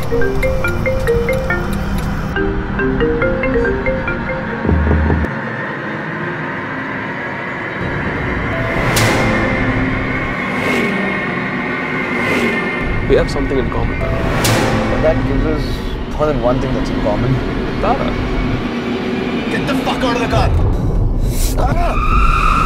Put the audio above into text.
We have something in common. But that gives us more than one thing that's in common. Tara. Get the fuck out of the car! Tara!